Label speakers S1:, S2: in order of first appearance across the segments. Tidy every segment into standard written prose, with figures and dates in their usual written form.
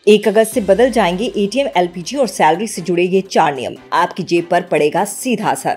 S1: 1 अगस्त से बदल जाएंगे एटीएम, एलपीजी और सैलरी से जुड़े ये 4 नियम। आपकी जेब पर पड़ेगा सीधा असर।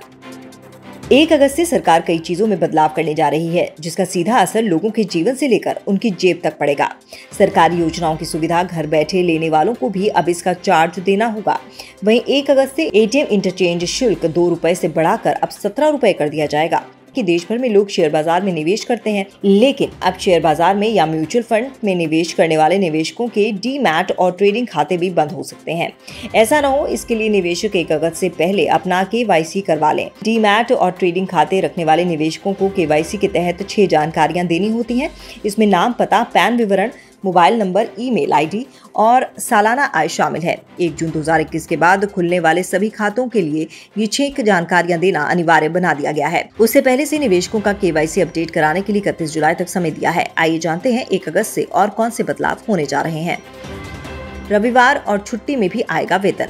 S1: 1 अगस्त से सरकार कई चीजों में बदलाव करने जा रही है, जिसका सीधा असर लोगों के जीवन से लेकर उनकी जेब तक पड़ेगा। सरकारी योजनाओं की सुविधा घर बैठे लेने वालों को भी अब इसका चार्ज देना होगा। वहीं 1 अगस्त से एटीएम इंटरचेंज शुल्क 2 रुपए से बढ़ाकर अब 17 रुपए कर दिया जाएगा। कि देश भर में लोग शेयर बाजार में निवेश करते हैं, लेकिन अब शेयर बाजार में या म्यूचुअल फंड में निवेश करने वाले निवेशकों के डीमैट और ट्रेडिंग खाते भी बंद हो सकते हैं। ऐसा न हो, इसके लिए निवेशक 1 अगस्त से पहले अपना KYC करवा लें। डीमैट और ट्रेडिंग खाते रखने वाले निवेशकों को KYC के तहत 6 जानकारियां देनी होती हैं। इसमें नाम, पता, पैन विवरण, मोबाइल नंबर, ईमेल आईडी और सालाना आय शामिल है। 1 जून 2021 के बाद खुलने वाले सभी खातों के लिए ये 6 जानकारियां देना अनिवार्य बना दिया गया है। उससे पहले से निवेशकों का KYC अपडेट कराने के लिए 31 जुलाई तक समय दिया है। आइए जानते हैं 1 अगस्त से और कौन से बदलाव होने जा रहे हैं। रविवार और छुट्टी में भी आएगा वेतन।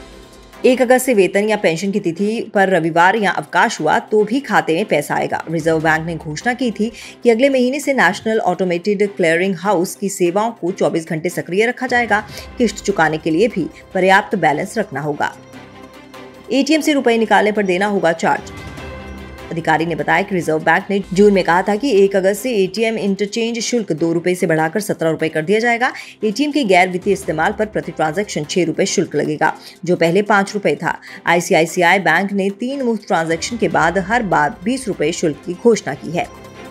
S1: 1 अगस्त से वेतन या पेंशन की तिथि पर रविवार या अवकाश हुआ तो भी खाते में पैसा आएगा। रिजर्व बैंक ने घोषणा की थी कि अगले महीने से नेशनल ऑटोमेटेड क्लियरिंग हाउस की सेवाओं को 24 घंटे सक्रिय रखा जाएगा। किस्त चुकाने के लिए भी पर्याप्त बैलेंस रखना होगा। एटीएम से रुपए निकालने पर देना होगा चार्ज। अधिकारी ने बताया कि रिजर्व बैंक ने जून में कहा था कि 1 अगस्त से एटीएम इंटरचेंज शुल्क 2 रुपए से बढ़ाकर 17 रुपए कर दिया जाएगा। एटीएम के गैर वित्तीय इस्तेमाल पर प्रति ट्रांजैक्शन 6 रुपए शुल्क लगेगा, जो पहले 5 रुपए था। ICICI बैंक ने 3 मुफ्त ट्रांजैक्शन के बाद हर बार 20 रुपए शुल्क की घोषणा की है।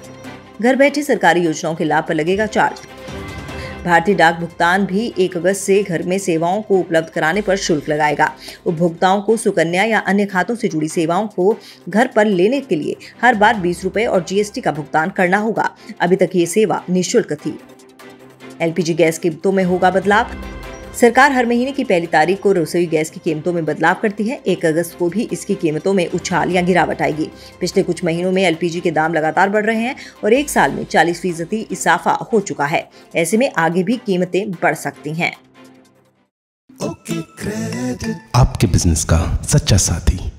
S1: घर बैठे सरकारी योजनाओं के लाभ पर लगेगा चार्ज। भारतीय डाक भुगतान भी 1 अगस्त से घर में सेवाओं को उपलब्ध कराने पर शुल्क लगाएगा। उपभोक्ताओं को सुकन्या या अन्य खातों से जुड़ी सेवाओं को घर पर लेने के लिए हर बार 20 रुपए और GST का भुगतान करना होगा। अभी तक ये सेवा निःशुल्क थी। LPG गैस कीमतों में होगा बदलाव। सरकार हर महीने की पहली तारीख को रसोई गैस की कीमतों में बदलाव करती है। 1 अगस्त को भी इसकी कीमतों में उछाल या गिरावट आएगी। पिछले कुछ महीनों में LPG के दाम लगातार बढ़ रहे हैं और 1 साल में 40% इजाफा हो चुका है। ऐसे में आगे भी कीमतें बढ़ सकती हैं।
S2: आपके बिजनेस का सच्चा साथी।